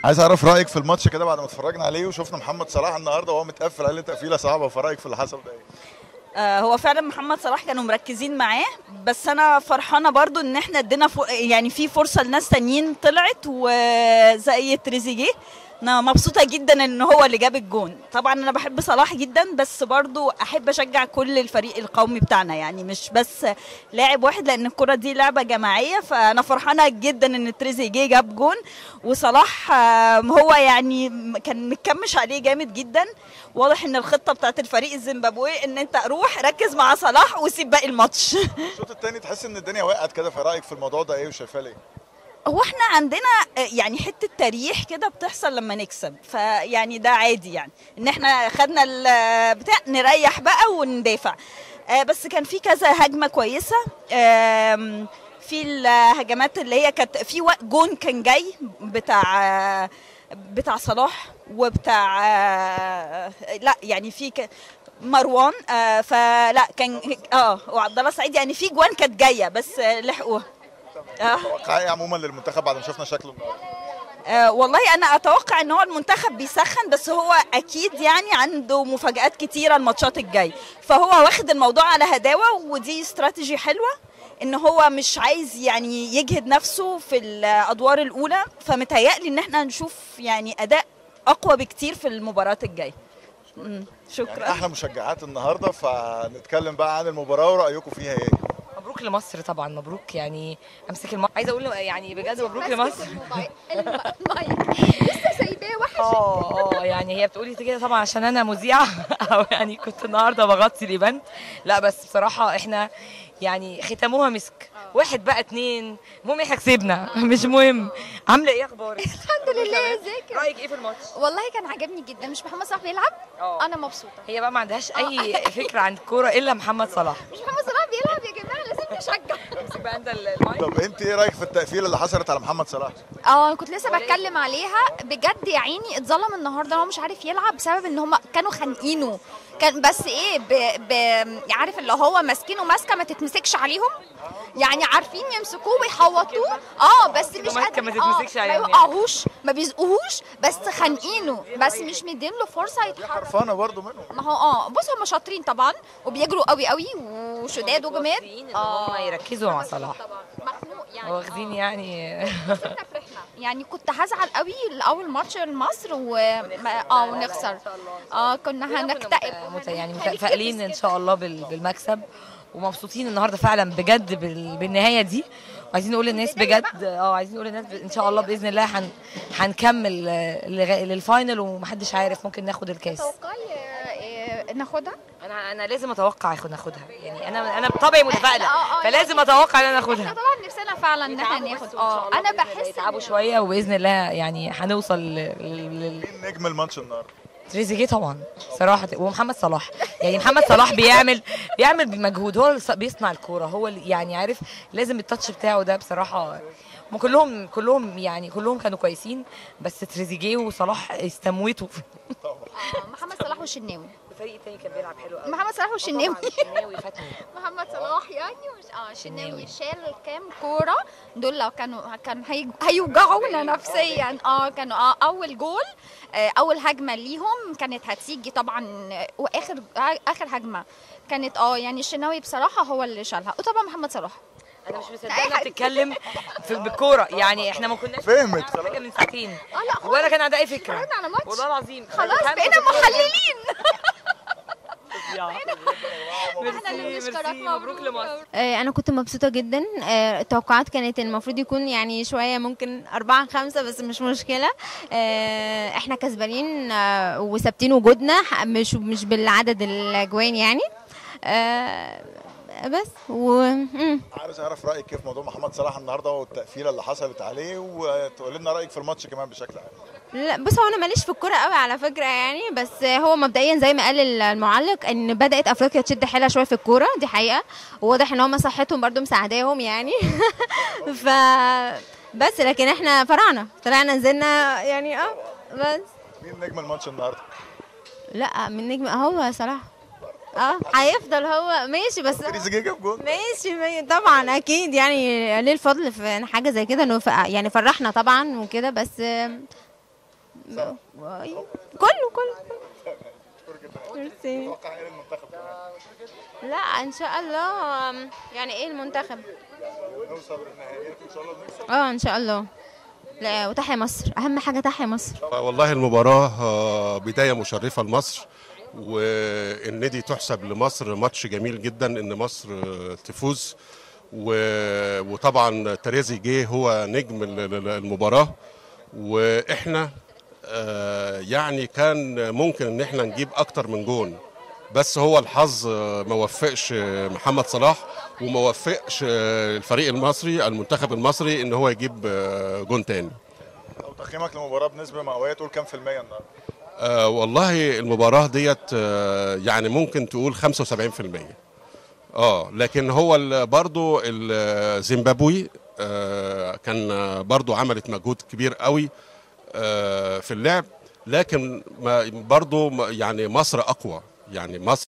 عايز اعرف رايك في الماتش كده بعد ما اتفرجنا عليه وشفنا محمد صلاح النهارده وهو متقفل، قال لي تقفيله صعبه، فرايك في اللي حصل ده ايه؟ هو فعلا محمد صلاح كانوا مركزين معاه، بس انا فرحانه برضو ان احنا ادينا يعني في فرصه لناس تانيين طلعت وزي تريزيجيه. انا مبسوطه جدا ان هو اللي جاب الجون. طبعا انا بحب صلاح جدا، بس برضو احب اشجع كل الفريق القومي بتاعنا، يعني مش بس لاعب واحد، لان الكره دي لعبه جماعيه. فانا فرحانه جدا ان تريزيجيه جاب جون، وصلاح هو يعني كان متكمش عليه جامد جدا. واضح ان الخطه بتاعت الفريق الزيمبابوي ان انت روح ركز مع صلاح وسيب باقي الماتش. الشوط الثاني تحس ان الدنيا وقعت كده، فرايك في الموضوع ده ايه وشايفاه ليه؟ هو احنا عندنا يعني حته تاريخ كده بتحصل لما نكسب، فيعني ده عادي، يعني ان احنا خدنا بتاع نريح بقى وندافع. بس كان في كذا هجمه كويسه. في الهجمات اللي هي كانت في جون كان جاي بتاع صلاح وبتاع لا يعني في مروان. فلا كان وعبد الله السعيد، يعني في جوان كانت جايه بس لحقوها. توقع ايه عموما للمنتخب بعد ما شفنا شكله النهارده؟ والله انا اتوقع ان هو المنتخب بيسخن، بس هو اكيد يعني عنده مفاجآت كتيره الماتشات الجايه، فهو واخد الموضوع على هداوه، ودي استراتيجي حلوه ان هو مش عايز يعني يجهد نفسه في الادوار الاولى. فمتهيألي ان احنا هنشوف يعني اداء اقوى بكتير في المباراه الجايه. شكرا. يعني احلى مشجعات النهارده، فنتكلم بقى عن المباراه ورايكم فيها ايه؟ مبروك لمصر طبعا، مبروك يعني امسك عايزه اقول يعني بجد مبروك لمصر. المايك لسه سايباه وحش. يعني هي بتقولي كده طبعا عشان انا مذيعه او يعني كنت النهارده بغطي الايفنت. لا بس بصراحه احنا يعني ختموها مسك. واحد بقى اتنين، المهم احنا كسبنا. مش مهم. عامله ايه اخبارك؟ الحمد لله. ازيك؟ رايك ايه في الماتش؟ والله كان عجبني جدا. مش محمد صلاح بيلعب؟ انا مبسوطه. هي بقى ما عندهاش اي فكره عن الكوره الا محمد صلاح. مش محمد صلاح بيلعب يا جماعه، لازم نشجع. امسك بقى انت المايك. طب انت ايه رايك في التقفيله اللي حصلت على محمد صلاح؟ كنت لسه بتكلم عليها. بجد يا عيني اتظلم النهارده، هو مش عارف يلعب بسبب ان هم كانوا خانقينه. كان بس ايه عارف اللي هو ماسكينه ماسكه ما تتمسكش عليهم، يعني عارفين يمسكوه ويحوطوه. بس مش قادرين. ما تتمسكش عليهم، ما يوقعوهوش، ما بيزقوهوش، بس خانقينه، بس مش مدين له فرصه يتحرك. حرفانه برضه منهم. ما هو بص هم شاطرين طبعا وبيجروا قوي قوي وشداد وجماد. هم يركزوا مع صلاح. مخنوق يعني. واخدين يعني يعني كنت هزعل قوي لاول ماتش لمصر ونخسر. كنا هنكتئب. يعني متفائلين ان شاء الله بالمكسب، ومبسوطين النهارده فعلا بجد بالنهايه دي. وعايزين نقول للناس بجد عايزين نقول للناس ان شاء الله باذن الله هنكمل للفاينل، ومحدش عارف ممكن ناخد الكاس. توقعي ناخدها؟ انا لازم اتوقع ناخدها، يعني انا بطبعي متفائله، فلازم اتوقع ان انا اخدها. احنا طبعا نفسنا فعلا ان احنا ناخد. انا بحس يتعبوا شويه وباذن الله يعني هنوصل مين نجم الماتش النهارده؟ تريزيجيه طبعا صراحه، ومحمد صلاح. يعني محمد صلاح بيعمل بمجهود، هو اللي بيصنع الكوره، هو اللي يعني عارف لازم التاتش بتاعه ده بصراحه. كلهم يعني كلهم كانوا كويسين، بس تريزيجيه وصلاح استموتوا. محمد صلاح والشناوي. الفريق الثاني كان بيلعب حلو قوي. محمد صلاح والشناوي. الشناوي فاتني. محمد صلاح يعني الشناوي شال كام كوره دول، لو كانوا هيوجعونا نفسيا. كانوا اول جول، اول هجمه ليهم كانت هتيجي طبعا، واخر هجمه كانت يعني الشناوي بصراحه هو اللي شالها، وطبعا محمد صلاح. انا مش مصدقه بتتكلم بالكوره، يعني احنا ما كناش فهمت حاجه من ساعتين. لا ولا كان عندها اي فكره والله العظيم. خلاص بقينا محللين. احنا اللي بنشكرك. مبروك لمصر. انا كنت مبسوطه جدا. التوقعات كانت المفروض يكون يعني شويه ممكن 4-5، بس مش مشكله. احنا كسبانين وثابتين وجودنا، مش بالعدد الاجوان يعني. بس عايز اعرف رايك كيف موضوع محمد صلاح النهارده والتقفيله اللي حصلت عليه، وتقول لنا رايك في الماتش كمان بشكل عام. لا بص، هو انا ماليش في الكوره قوي على فكره يعني، بس هو مبدئيا زي ما قال المعلق ان بدات افريقيا تشد حيلها شويه في الكوره، دي حقيقه، وواضح ان هم صحتهم برده مساعداهم يعني. ف بس لكن احنا طلعنا نزلنا يعني. بس مين نجم الماتش النهارده؟ لا من نجم هو صلاح. هيفضل هو ماشي، بس تريزيجيه جاب جول ماشي طبعا اكيد، يعني ليه الفضل في حاجه زي كده، انه يعني فرحنا طبعا وكده، بس كله ميرسي. توقع ايه المنتخب كمان؟ لا ان شاء الله. يعني ايه المنتخب؟ نوصل للنهائيات ان شاء الله ونكسب. ان شاء الله. لا وتحيا مصر، اهم حاجه تحيا مصر. والله المباراة بداية مشرفة لمصر، وإن دي تحسب لمصر ماتش جميل جدا إن مصر تفوز، وطبعا تريزيجيه هو نجم المباراة، وإحنا يعني كان ممكن إن إحنا نجيب أكتر من جون، بس هو الحظ ما وفقش محمد صلاح وما وفقش الفريق المصري المنتخب المصري إن هو يجيب جون تاني. لو تقييمك للمباراه بنسبه مئويه تقول كام في المية النهارده؟ والله المباراة ديت يعني ممكن تقول 75%. لكن هو برضو الزيمبابوي كان برضو عملت مجهود كبير قوي في اللعب، لكن برضو يعني مصر أقوى، يعني مصر